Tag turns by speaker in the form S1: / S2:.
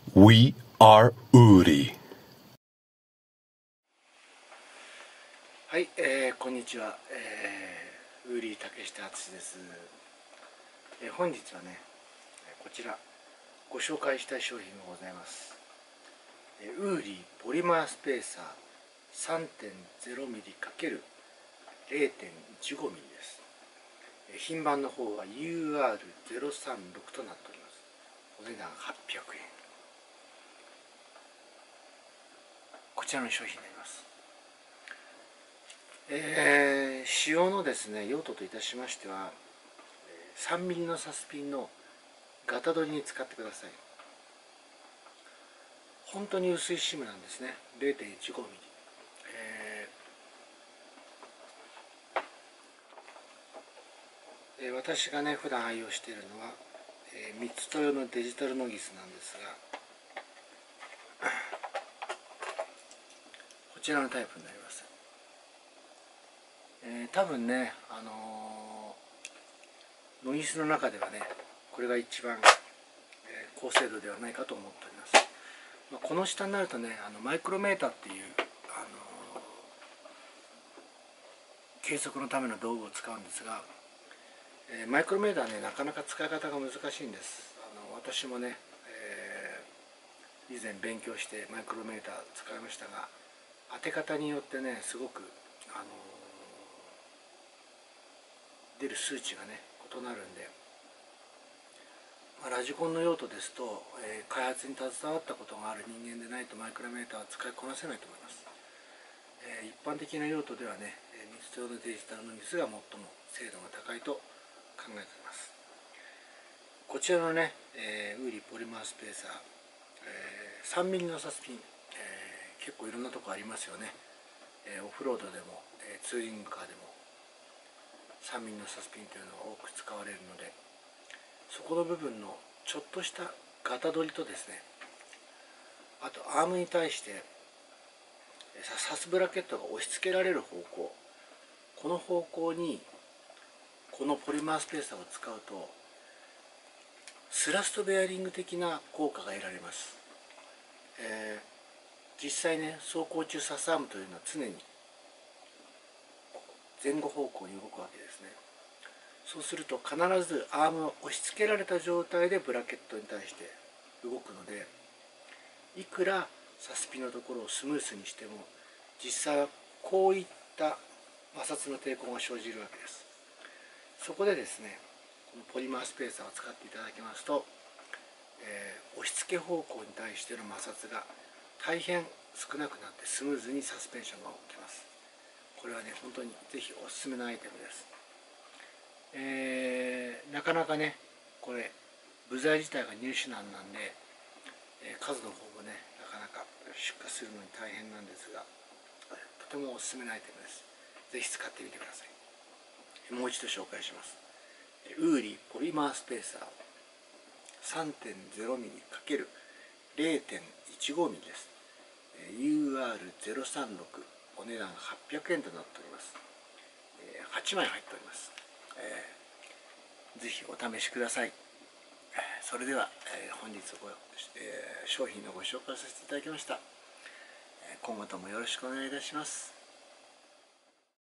S1: We are Uri。
S2: はい、こんにちは、ウーリー竹下敦です。本日はね、こちらご紹介したい商品がございます。ウーリーポリマースペーサー 3.0mm×0.15mm です。品番の方は UR036 となっております。お値段800円。こちらの商品になります。使用のですね、用途といたしましては、3mm のサスピンのガタ取りに使ってください。本当に薄いシムなんですね。 0.15mm。私がね普段愛用しているのは、三つ豊のデジタルノギスなんですが、こちらのタイプになります。多分ね、ノギスの中ではねこれが一番、高精度ではないかと思っております。この下になるとね、マイクロメーターっていう、計測のための道具を使うんですが、マイクロメーターはねなかなか使い方が難しいんです。私もね、以前勉強してマイクロメーター使いましたが、当て方によってねすごく、出る数値がね異なるんで、ラジコンの用途ですと、開発に携わったことがある人間でないとマイクロメーターは使いこなせないと思います。一般的な用途ではね、三つ用のデジタルノギスが最も精度が高いと考えております。こちらのね、ウーリーポリマースペーサー、3mm のサスピン、結構いろんなとこありますよね。オフロードでも、ツーリングカーでも 3mm のサスピンというのが多く使われるので、そこの部分のちょっとしたガタ取りとですね、あとアームに対してサスブラケットが押し付けられる方向、この方向にこのポリマースペーサーを使うとスラストベアリング的な効果が得られます。実際ね走行中サスアームというのは常に前後方向に動くわけですね。そうすると必ずアームを押し付けられた状態でブラケットに対して動くので、いくらサスピのところをスムースにしても実際はこういった摩擦の抵抗が生じるわけです。そこでですね、このポリマースペーサーを使っていただきますと、押し付け方向に対しての摩擦が大変少なくなってスムーズにサスペンションが起きます。これはね本当にぜひおすすめのアイテムです。なかなかねこれ部材自体が入手難なんで、数の方もねなかなか出荷するのに大変なんですが、とてもおすすめのアイテムです。ぜひ使ってみてください。もう一度紹介します。ウーリーポリマースペーサー 3.0mm×0.15mm です。UR036、お値段800円となっております。8枚入っております。ぜひお試しください。それでは、本日商品のご紹介させていただきました。今後ともよろしくお願いいたします。